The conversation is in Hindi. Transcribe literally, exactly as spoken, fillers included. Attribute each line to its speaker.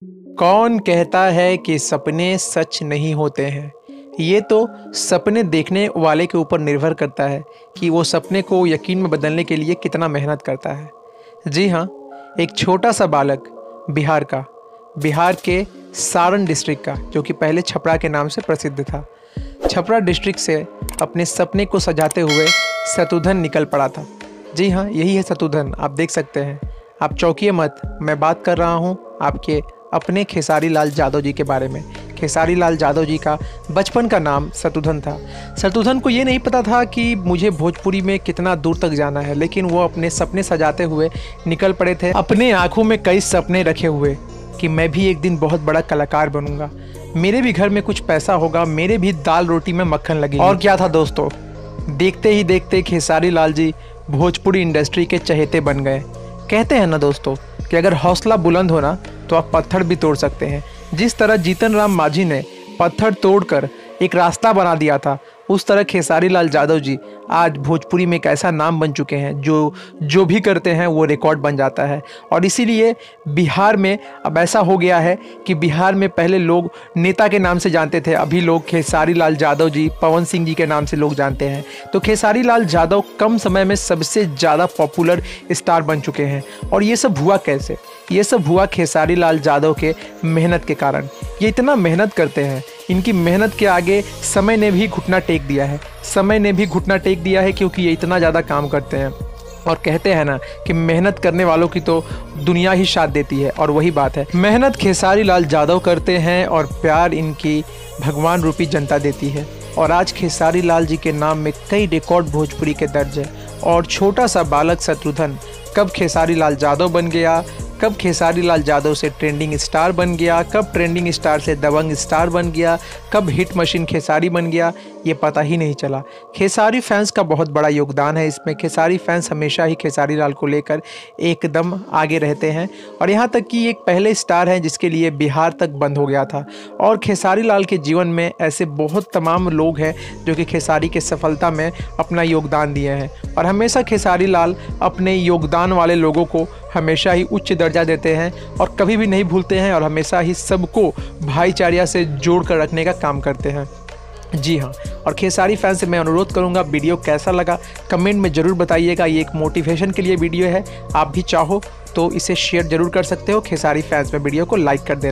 Speaker 1: कौन कहता है कि सपने सच नहीं होते हैं? ये तो सपने देखने वाले के ऊपर निर्भर करता है कि वो सपने को यकीन में बदलने के लिए कितना मेहनत करता है। जी हाँ, एक छोटा सा बालक बिहार का, बिहार के सारण डिस्ट्रिक्ट का, जो कि पहले छपरा के नाम से प्रसिद्ध था। छपरा डिस्ट्रिक्ट से अपने सपने को सजाते हुए शत्रुघ्न निकल पड़ा था। जी हाँ, यही है शत्रुघ्न, आप देख सकते हैं। आप चौंकिए मत, मैं बात कर रहा हूँ आपके अपने खेसारी लाल यादव जी के बारे में। खेसारी लाल यादव जी का बचपन का नाम शत्रुघ्न था। शत्रुघ्न को ये नहीं पता था कि मुझे भोजपुरी में कितना दूर तक जाना है, लेकिन वो अपने सपने सजाते हुए निकल पड़े थे, अपने आंखों में कई सपने रखे हुए कि मैं भी एक दिन बहुत बड़ा कलाकार बनूंगा, मेरे भी घर में कुछ पैसा होगा, मेरे भी दाल रोटी में मक्खन लगेगी। और क्या था दोस्तों, देखते ही देखते खेसारी लाल जी भोजपुरी इंडस्ट्री के चहेते बन गए। कहते हैं ना दोस्तों कि अगर हौसला बुलंद हो ना तो आप पत्थर भी तोड़ सकते हैं। जिस तरह जीतन राम मांझी ने पत्थर तोड़कर एक रास्ता बना दिया था, उस तरह खेसारी लाल यादव जी आज भोजपुरी में एक ऐसा नाम बन चुके हैं जो जो भी करते हैं वो रिकॉर्ड बन जाता है। और इसीलिए बिहार में अब ऐसा हो गया है कि बिहार में पहले लोग नेता के नाम से जानते थे, अभी लोग खेसारी लाल यादव जी, पवन सिंह जी के नाम से लोग जानते हैं। तो खेसारी लाल यादव कम समय में सबसे ज़्यादा पॉपुलर स्टार बन चुके हैं। और ये सब हुआ कैसे? ये सब हुआ खेसारी लाल यादव के मेहनत के कारण। ये इतना मेहनत करते हैं, इनकी मेहनत के आगे समय ने भी घुटना टेक दिया है। समय ने भी घुटना टेक दिया है क्योंकि ये इतना ज़्यादा काम करते हैं। और कहते हैं ना कि मेहनत करने वालों की तो दुनिया ही साथ देती है, और वही बात है। मेहनत खेसारी लाल यादव करते हैं और प्यार इनकी भगवान रूपी जनता देती है। और आज खेसारी लाल जी के नाम में कई रिकॉर्ड भोजपुरी के दर्ज है। और छोटा सा बालक शत्रुघ्न कब खेसारी लाल यादव बन गया, कब खेसारी लाल यादव से ट्रेंडिंग स्टार बन गया, कब ट्रेंडिंग स्टार से दबंग स्टार बन गया, कब हिट मशीन खेसारी बन गया, ये पता ही नहीं चला। खेसारी फैंस का बहुत बड़ा योगदान है इसमें। खेसारी फैंस हमेशा ही खेसारी लाल को लेकर एकदम आगे रहते हैं। और यहाँ तक कि एक पहले स्टार हैं जिसके लिए बिहार तक बंद हो गया था। और खेसारी लाल के जीवन में ऐसे बहुत तमाम लोग हैं जो कि खेसारी के सफलता में अपना योगदान दिए हैं। और हमेशा खेसारी लाल अपने योगदान वाले लोगों को हमेशा ही उच्च दर्जा देते हैं और कभी भी नहीं भूलते हैं, और हमेशा ही सबको भाईचारा से जोड़ कर रखने का काम करते हैं। जी हाँ, और खेसारी फैन से मैं अनुरोध करूंगा, वीडियो कैसा लगा कमेंट में ज़रूर बताइएगा। ये एक मोटिवेशन के लिए वीडियो है, आप भी चाहो तो इसे शेयर ज़रूर कर सकते हो। खेसारी फैंस में वीडियो को लाइक कर देना।